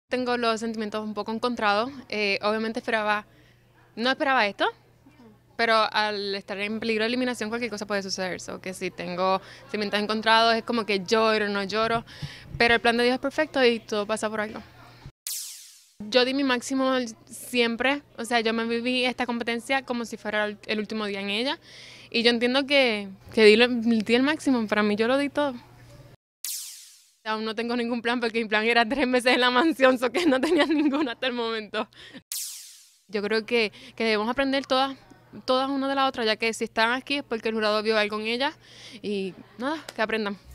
Tengo los sentimientos un poco encontrados. Obviamente no esperaba esto, pero al estar en peligro de eliminación cualquier cosa puede suceder. So que si tengo sentimientos encontrados es como que lloro, no lloro, pero el plan de Dios es perfecto y todo pasa por algo. Yo di mi máximo siempre, o sea, yo me viví esta competencia como si fuera el último día en ella y yo entiendo que di el máximo, para mí yo lo di todo. Aún no tengo ningún plan porque mi plan era 3 meses en la mansión, so que no tenía ninguno hasta el momento. Yo creo que debemos aprender todas una de la otra, ya que si están aquí es porque el jurado vio algo en ellas y nada, que aprendan.